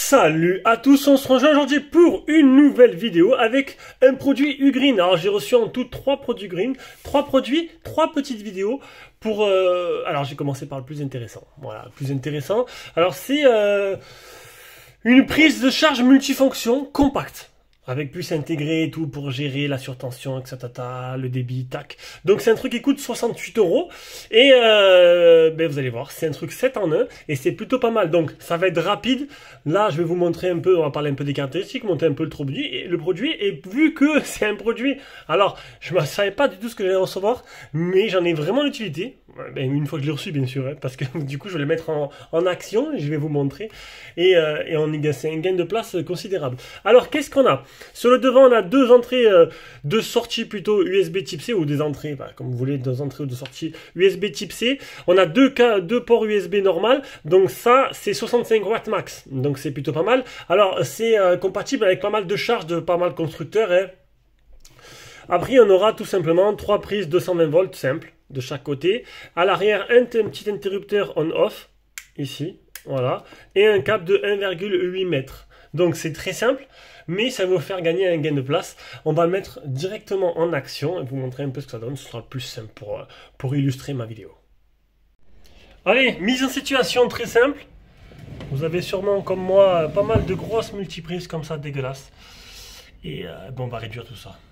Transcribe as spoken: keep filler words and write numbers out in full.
Salut à tous, on se rejoint aujourd'hui pour une nouvelle vidéo avec un produit Ugreen. Alors j'ai reçu en tout trois produits Green, trois produits, trois petites vidéos pour... Euh... Alors j'ai commencé par le plus intéressant. Voilà, le plus intéressant. Alors c'est euh... une prise de charge multifonction compacte, avec puce intégrée et tout pour gérer la surtension, et cetera, le débit, tac. Donc c'est un truc qui coûte soixante-huit euros. Et euh, ben vous allez voir, c'est un truc sept en un et c'est plutôt pas mal. Donc ça va être rapide. Là, je vais vous montrer un peu, on va parler un peu des caractéristiques, montrer un peu le produit. Et le produit, et vu que c'est un produit... Alors, je ne savais pas du tout ce que j'allais recevoir, mais j'en ai vraiment l'utilité. Ben, une fois que je l'ai reçu, bien sûr, hein, parce que du coup, je vais le mettre en, en action, et je vais vous montrer. Et, euh, et on y c'est un gain de place considérable. Alors, qu'est-ce qu'on a? Sur le devant, on a deux entrées, euh, deux sorties plutôt U S B type C, ou des entrées, bah, comme vous voulez, deux entrées ou deux sorties U S B type C. On a deux, deux ports U S B normal, donc ça, c'est soixante-cinq watts max, donc c'est plutôt pas mal. Alors, c'est euh, compatible avec pas mal de charges de pas mal de constructeurs. Hein. Après, on aura tout simplement trois prises deux cent vingt volts simples de chaque côté. À l'arrière, un, un petit interrupteur on-off, ici, voilà, et un câble de un virgule huit mètres. Donc c'est très simple, mais ça va vous faire gagner un gain de place. On va le mettre directement en action et vous montrer un peu ce que ça donne. Ce sera le plus simple pour, pour illustrer ma vidéo. Allez, mise en situation très simple. Vous avez sûrement, comme moi, pas mal de grosses multiprises comme ça, dégueulasses. Et euh, bon, on va réduire tout ça.